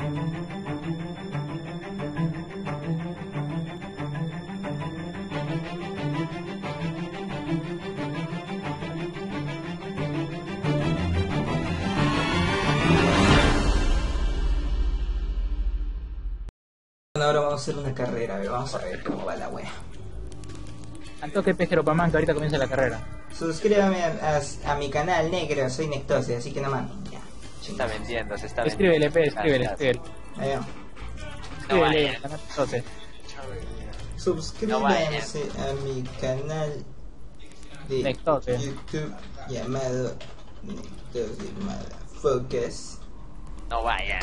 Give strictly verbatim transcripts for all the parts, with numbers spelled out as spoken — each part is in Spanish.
Bueno, ahora vamos a hacer una carrera, a ver, vamos a ver cómo va la wea. Al toque Pejero Pamán, que ahorita comienza la carrera. Suscríbame a, a, a mi canal negro, soy Nectose, así que no mames. Ya. Se está vendiendo, se está vendiendo. Escríbele, P, escríbele, escríbele. Ahí va. No Escríbele, vaya. canal doce. Suscríbanse a mi canal de Nectose. YouTube llamado Nectose Motherfuckers. No vaya.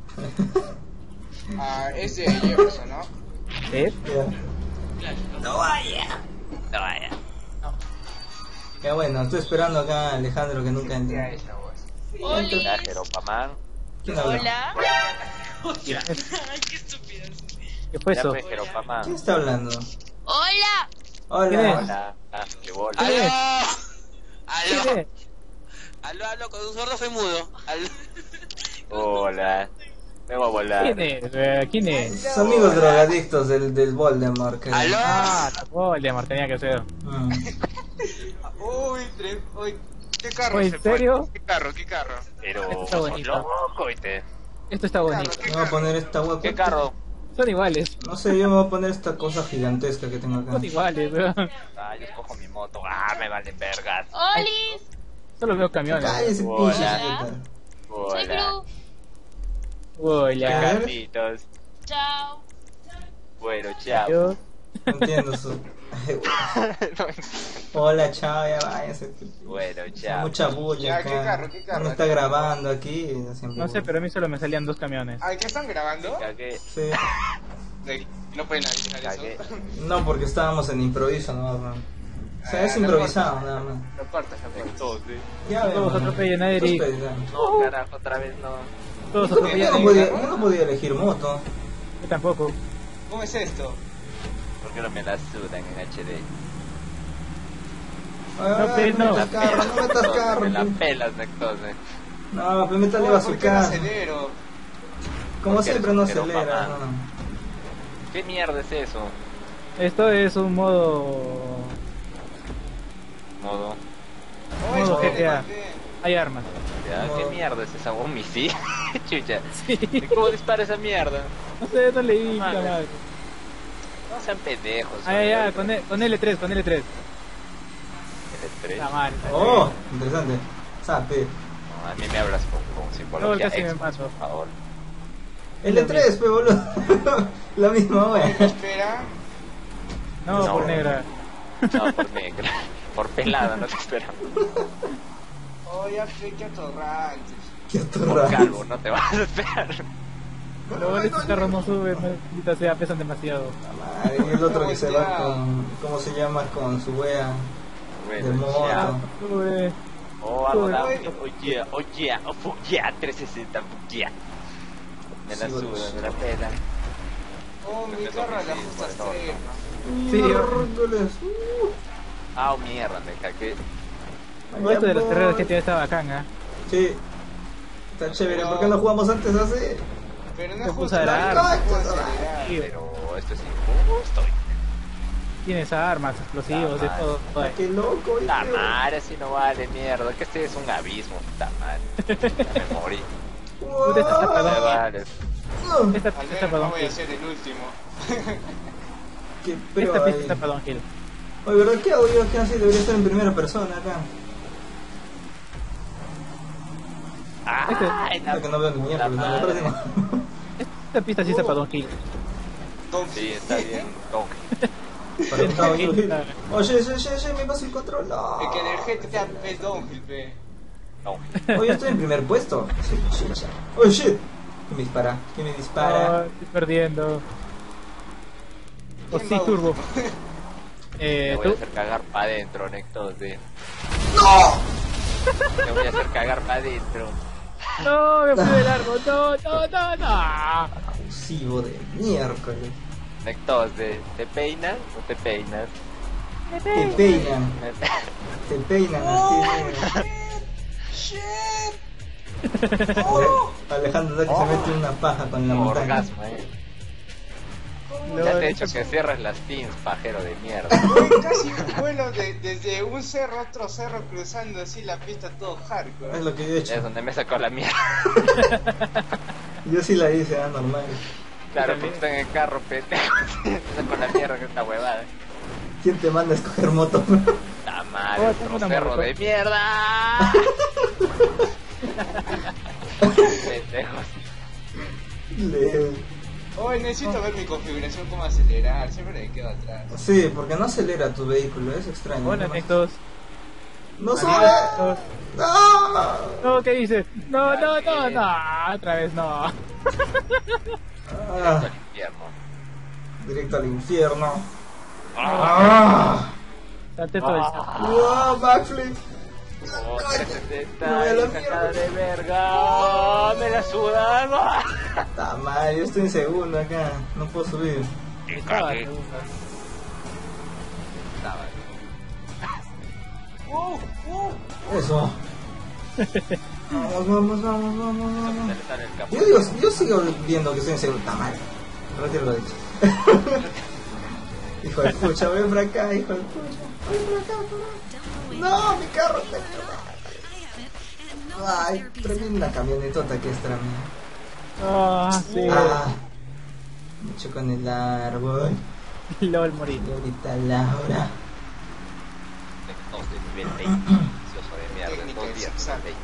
Ah, es de Jefferson, ¿no? ¿Sí? Ya. No vaya. No vaya. Ya bueno, estoy esperando acá a Alejandro que nunca entra. esa voz. Oli. Ya, Jeropamán. ¿Quién habla? Hola. ¿Quién Ay, qué estúpido. ¿Qué fue Ya eso? fue Jeropamán. ¿Quién está hablando? Hola. ¿Quién es? Hola. Hola. Ah, qué bola. ¿Quién es? ¡Aló! ¿Quién ¡Aló! es? ¡Aló, aló! Con un sordo soy mudo. ¡Aló! Hola. Me voy a volar. ¿Quién es? Eh, ¿Quién es? Son amigos drogadictos del, del Voldemort, creo. ¡Aló! Ah, la Voldemort tenía que ser. Mm. Uy, tre... Uy, ¿qué carro Oye, se ¿en serio? fue? ¿Qué carro? ¿Qué carro? Pero Esto está sos bonito. loco, ¿viste? Esto está bonito. Me voy a poner esta hueá. ¿Qué carro? Son iguales. No sé, yo me voy a poner esta cosa gigantesca que tengo acá. Son iguales, weón. Ah, yo escojo mi moto. Ah, me valen vergas. Olis. Solo veo camiones. Cállese, Hola. pinche Hola. idiota. Soy Hola. Gru. Hola. Carlitos. Chao. Bueno, chao. Yo. No entiendo su. Hola, chao, ya váyanse. Bueno, Hay chao. mucha bulla Ya, acá. ¿qué carro, qué carro? Uno está grabando aquí. Siempre No sé, pero a mí solo me salían dos camiones. Ay, ¿qué están grabando? Cagué. Sí. Ay, no pueden avisar Cagué. eso. No, porque estábamos en improviso, no, no. O sea, es Ah, improvisado, no nada más. Lo cortas, lo cortas. Entonces. Ya Todos vemos. atropellan a Eric. Todos pedizan. No, carajo, otra vez no. Todos Yo atropellan no a podía, Eric. yo no podía elegir moto. Yo tampoco. ¿Cómo es esto? ¿Por qué no me la sudan en H D? Ay, pero no no. metas carro, no metas carro. Me la pi. pelas, entonces. No, pero métale Oh, ¿por qué no bazooka. acelero? Como Porque siempre no eres un acelera, papá. no. ¿Qué mierda es eso? Esto es un modo. Modo. Oh, Modo espere, G T A. mantén. Hay armas. ¿Ya? Modo. ¿Qué mierda es esa? ¿Un misil? Chucha. Sí. ¿Cómo dispara esa mierda? No sé, no leí. Madre. puta madre. No sean pendejos. Ah, ya, ya, con, E- con L tres, con L tres. El tres. La madre. Oh, interesante. Sape. No, a mí me hablas con, con No, psicología casi me Xbox, mato. por favor. L tres, pe boludo. La misma wea. Espera. No, No. por negra. No, por negra. Por pelada, no te esperamos. Oh, ya sé que atorrante. Qué Por atorrado. calvo, no te vas a esperar. Lo bueno es que estos carros no suben, maldita sea, pesan demasiado. Madre, y el otro que se va con. ¿Cómo se llama? Con su wea. De Bueno, moto. ya. Sube. Oh, hago la... Uy. Oye, oye, oh, fuck yeah, trescientos sesenta, fuck yeah. Me la Sí, bueno. suda, me la pela. Oh, mi carro a la justa extrema. Sí, Miércoles. Uh. Ah, mierda, me cagué. No, esto de las carreras G T A está bacán, ¿eh? Sí. Está chévere. ¿Por qué no jugamos antes así? Pero no Se es puso justo. a dar. No, no puedo acelerar. Sí, Pero esto es injusto. tienes armas, explosivos, de Ah, todo. Ah, qué loco, Puta tío. madre, si no vale mierda. Que este es un abismo, puta madre. Ya me morí. Puta, esta está Me para vale. Esta Al pista menos para no Don voy a Gil. ser el último. Qué Esta pero pista ahí. está para Don Gil. Oye, ¿verdad? ¿Qué hago yo? ¿Qué así? Debería estar en primera persona acá. Ah, en la- Creo que no veo ni mierda, la pero está madre. próximo. Esta pista sí está para Don Gil. Don Sí, está bien. No. Para un cabo, yo- Oye, oye, oye, oye, me pasa el control. No. El que en el G T A es Downhill, pe. No. Oye, yo estoy en primer puesto. Sí, shit, shit. Oh shit. ¿Quién me dispara? ¿Quién me dispara? Oh, estoy perdiendo. O ¿Quién sí, va turbo. último? Eh, Me voy a tú. hacer cagar pa' adentro, Nectos de. ¡No! Me voy a hacer cagar pa' adentro. No, me fui de largo. No, no, no, no. Abusivo de miércoles. Nectos de. ¿Te peinas o te peinas? Te peinan. Me- Te peinan así. negro. Shit. Alejandro da que se mete una paja con la montaña. Orgasmo, eh. Lo- Ya te he dicho que cierres las teams, pajero de mierda. Uy, casi vuelo de- desde un cerro a otro cerro cruzando así la pista todo Es hardcore. lo que yo he Es hecho. donde me sacó la mierda. Yo sí la hice, ah, normal. Claro, pues está en el carro, pendejo. Me sacó la mierda con esta huevada. ¿Quién te manda a escoger moto? Está mal, Oh, otro tengo una cerro moto. de mierda. Pendejos. Le- Hoy necesito ver mi configuración, cómo acelerar, siempre me quedo atrás. Sí, porque no acelera tu vehículo, es extraño. Hola, ¿no? Nectos. ¡No sube! Nectos. ¡No! No, ¿qué dices? No, no, no, no. Otra vez no. Ah, Al infierno. directo al infierno. Ah, ¡Ah! Salte todo el ¡Wow! ¡Backflip! oh, trescientos sesenta, Me voy a la sacada mierda. de verga. Oh, me la sudan. Ah. Está mal, yo estoy en segundo acá. No puedo subir. Qué Ah, cague. te gusta. Estaba. ¡Uh! ¡Uh! Eso. Vamos, vamos, vamos, vamos, Se vamos. le sale el capó. Yo digo, yo sigo viendo que estoy en segundo. Está mal. Retiro lo dicho. Hijo de pucha, ven para acá, hijo de pucha. Ven para acá, por favor. No, mi carro está hecho. Ay, tremenda camionetota que es tra mía. Ah, sí. Ah, mucho con el árbol. LOL morir. Y ahorita Laura. Dos de nivel veinte. Vicioso de mierda. En dos días. Técnica veinte.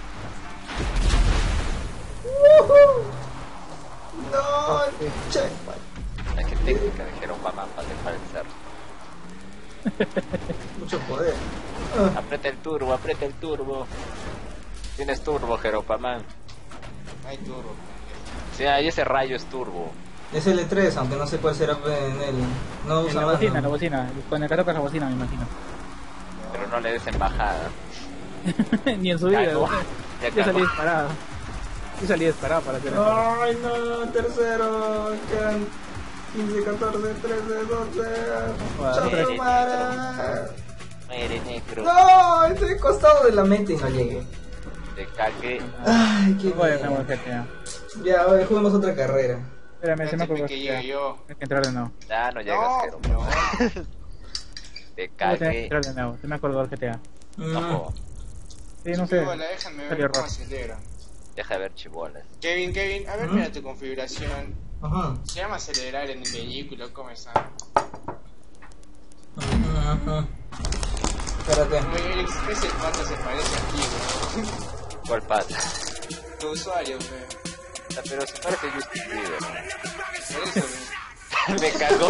No, che. La que técnica de Jerome Pamán para dejar el cerro. Mucho poder. Ah, Aprieta el turbo, aprieta el turbo. Tienes turbo, Jeropaman. Hay turbo. Sí, ahí ese rayo es turbo. es L tres, aunque no sé cuál será en él. No En usa la más. bocina, ¿no? la bocina. Con el que tocas la bocina, me imagino. Pero no le des embajada. Ni en su vida. Cagó. ¿no? Ya Yo salí cagó. disparado. Yo salí disparado para hacer eso. Ay, no, tercero. Quedan quince, catorce, trece, doce. Bueno, Chato Mara. Muere negro. No, estoy costado de la meta y no llegué. Te cagué. Ay, qué Voy a mierda. dejar G T A. Ya, a ver, juguemos otra carrera. Espérame, se me Espérate acuerdo que G T llegue A. yo. Hay que entrar de nuevo. Ya no llegas, No, Jero. no. Te Voy a tener que cagué. entrar de nuevo. Se me acordó el G T A. Mm. Ojo, Sí, no sé. Hola, déjame Salió ver cómo rojo. acelera. deja de ver chibolas. Kevin, Kevin, a ver, ¿Mm? mira tu configuración. Ajá. Se llama acelerar en el vehículo, ¿cómo está? Ajá. Espérate. Oye, Eric, ese pata se parece a ti, bro. ¿Cuál pasa? Tu usuario, fe. Pero si parece Justin Bieber. Por eso, fe. Me cagó.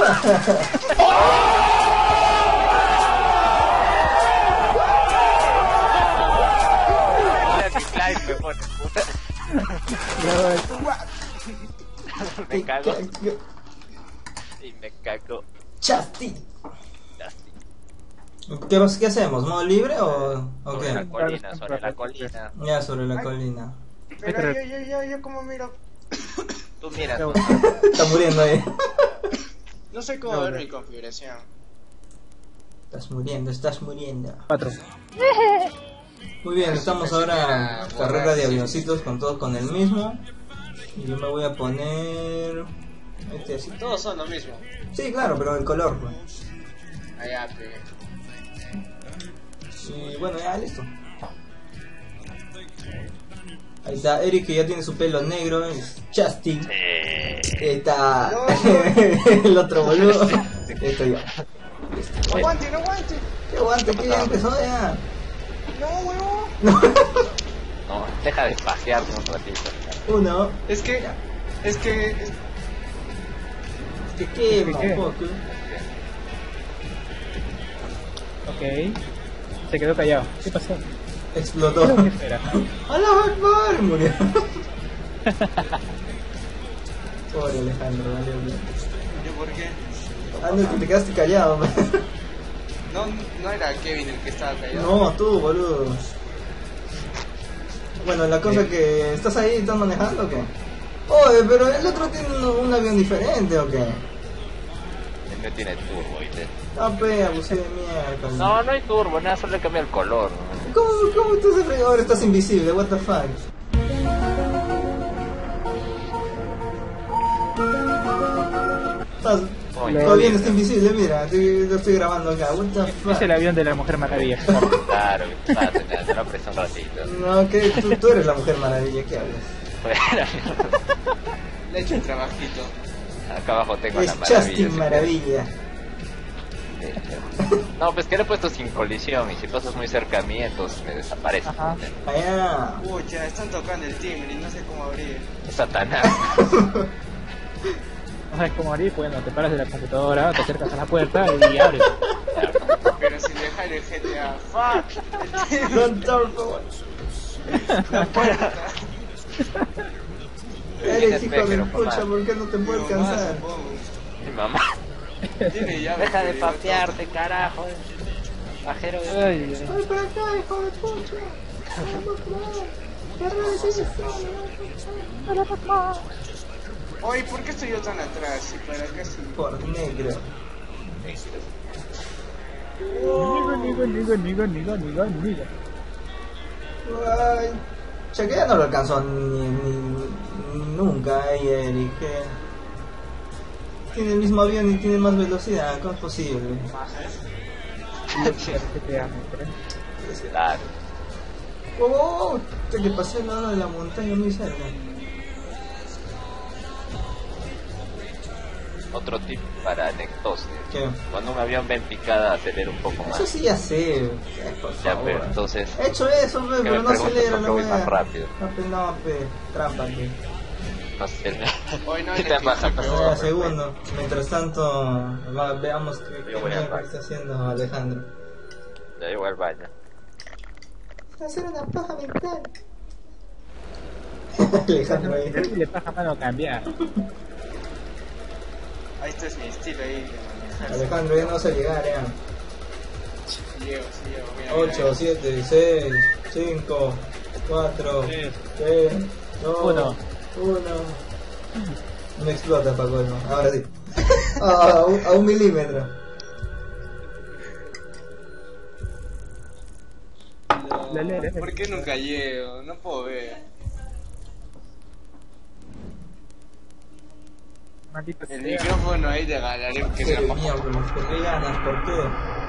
Mira mi slime, me pone puta. Me cago. Y me cago. Chasti. Así. ¿Qué, vas- ¿Qué hacemos? ¿Modo libre o, o Sobre la qué? colina, sobre la colina. Ya, sobre la colina. Pero yo, yo, yo, yo, ¿cómo miro? Tú miras. Está muriendo ahí. No sé cómo No, ver no. mi configuración. Estás muriendo, estás muriendo. Cuatro. Muy bien, estamos ahora en carrera de avioncitos con todos con el mismo. Y yo me voy a poner... Este así. Todos son lo mismo. Sí, claro, pero el color. Pues. Allá, pe. Y bueno, ya listo. Ahí está Eric, que ya tiene su pelo negro, es Justin. Eh, Ahí está el otro boludo. Estoy yo. ¡No aguante, no aguante! ¿Qué aguante? ¿Qué ya empezó ya? ¡No, huevón! no, deja de pasearte un ratito. Uno. Es que. Es que. es- Que quema ¿Qué? un poco. Ok. Se quedó callado. ¿Qué pasó? Explotó. ¿Qué espera? ¡Alá Akbar! Murió. Pobre Alejandro, vale, vale. ¿Yo por qué? Ah, no, que te quedaste callado. No, no era Kevin el que estaba callado. No, tú, boludo. Bueno, la cosa que... ¿Estás ahí? ¿Estás manejando o qué? Oye, pero el otro tiene un, un avión diferente o qué. El mío tiene turbo, ¿viste? Ah, pe, abusé de mierda. No, no hay turbo, nada, solo le cambia el color. ¿no? ¿Cómo, cómo tú ahora estás invisible? What the fuck? Estás... Oye, Todavía no está invisible, mira, te- lo estoy grabando acá. What the Es fuck? el avión de la Mujer Maravilla. Claro, pásate, me lo presté un ratito. No, que tú, tú eres la Mujer Maravilla, ¿qué hablas? Fuera. Le he hecho un trabajito. Acá abajo tengo Es la maravilla. Justin si Maravilla. quieres. No, pues que le he puesto sin colisión y si pasas muy cerca a mí, entonces me desaparece. Ajá. Allá. Pucha, están tocando el timbre y no sé cómo abrir. Satanás. No sabes cómo abrir, bueno, te paras de la computadora, te acercas a la puerta y abres. Pero sin dejar el G T A. ¡Fuck! Don't talk for La puerta. Eres hijo de Pero, pucha, ¿por qué no te puedes Digo, más, cansar? supongo. Mi mamá. Tiene llave, Deja de pero yo papearte, carajo. Pajero de... Ay, ay. Ay, para acá, hijo de pucha. toco. Oye, ¿por qué estoy yo tan atrás? ¿Y para qué sí? Por negro. Nigo, nigo, nigo, nigo, nigo, nigo. Ay, che, que ya no lo alcanzó ni, ni, ni nunca ahí, Eric. Que tiene el mismo avión y tiene más velocidad, ¿cómo es posible? ¿Qué te amo, pero? Claro. Oh, oh, oh, che, que pasé al lado de la montaña muy cerca. Otro tip para nectosis. ¿Qué? Cuando un avión ve en picada, acelera un poco más. Eso sí ya sé, eh, por Ya, favor. pero entonces... He hecho eso, pe, Que pero me no preguntes acelera por la qué voy wea. más rápido. No, pe, no, pe, trampa, pe. No sé. Hoy no ¿Qué le te pasa? quito, Espera un segundo. Mientras tanto, va- veamos qué, qué Yo voy al mierda baño. está haciendo Alejandro. Ya llego al baño. Hacer una paja mental. Alejandro ahí. Y le pasa mano cambiar. Ahí este es mi estilo ahí de manejar. Alejandro ya no vas a llegar, ya. Sí llego, sí llego. Mira, ocho, mira. siete, seis, cinco, cuatro, Tres. tres, dos, Uno. uno. No explota, Paco, no. Ahora sí. Ah, a, un, a un milímetro. La ley, ¿Por qué nunca llego? No puedo ver. Maldito El sea. micrófono ahí de Galarem que Qué se llama. miércoles, ¿por qué ganas? ¿Por qué?